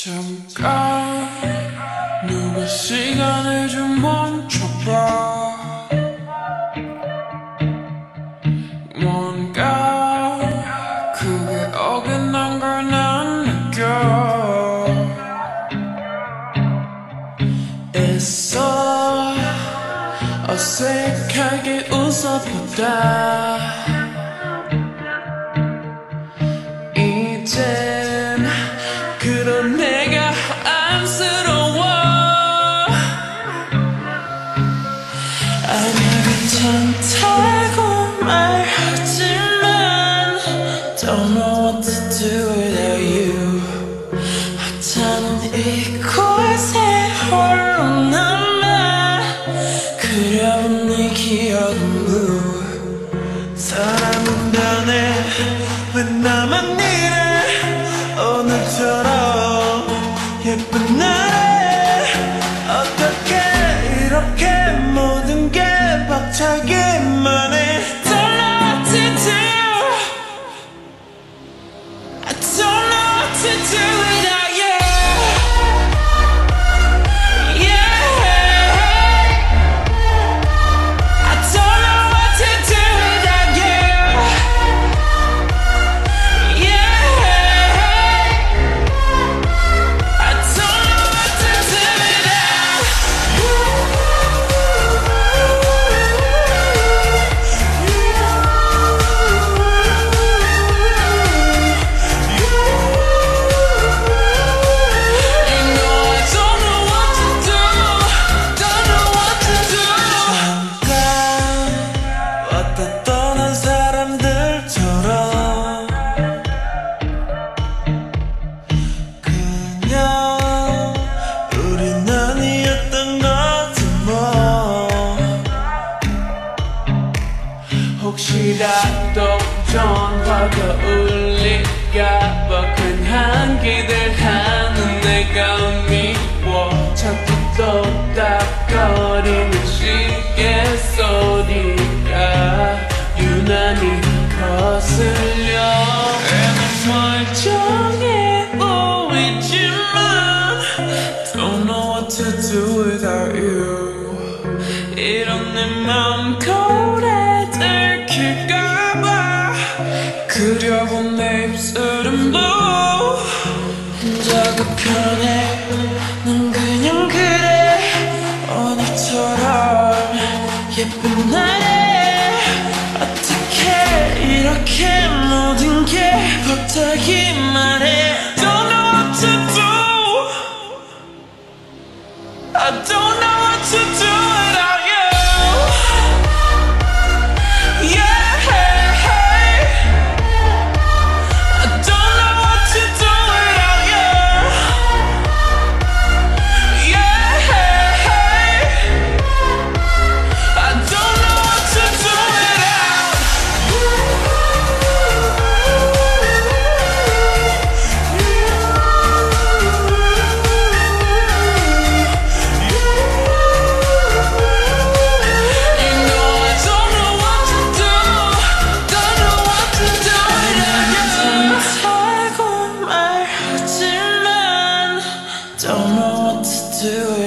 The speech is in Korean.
잠깐 누가 시간을 좀 멈춰봐. 뭔가 그게 어긋난 걸 난 느껴. 애써 어색하게 웃어보다 이젠 그런 내가 안쓰러워. 아니야 괜찮다고 말하지만 Don't know what to do without you. 하찮은 이곳에 홀로 남아 그려본 네 기억은 blue. 사람은 변해 왜 나만 이래. 오늘처럼 예쁜 날에 어떻게 이렇게 모든 게 벅차기만 해. Don't know what to do. I don't know what to do without you. Yeah, I don't know what to do without you. Yeah, I don't know what to do without you know I don't know what to do. Don't know what to do. 잠깐 왔다 떠난 사람들처럼 그냥 우린 아니었던 거지 뭐. 혹시라도 전화가 울릴까봐 괜한 기대하는 내가 미워. 자꾸 또닥거리는 시계 소리가 유난히 거슬려. 난 멀쩡해 보이지만 Don't know what to do without you. 이런 내 맘 거울에 들킬까봐 그려본 내 입술은 blue. 혼자가 편해 난 그냥 그래. 오늘처럼 예쁜 날에 어떻게 이렇게 모든 게 벅차기만 해. Don't know what to do. I don't know what to do without you. Yeah, I don't know what to do without you. Yeah, I don't know what to do without you know I don't know what to do. Don't know what to do without you. 괜찮다고 말하지만 Don't know what to do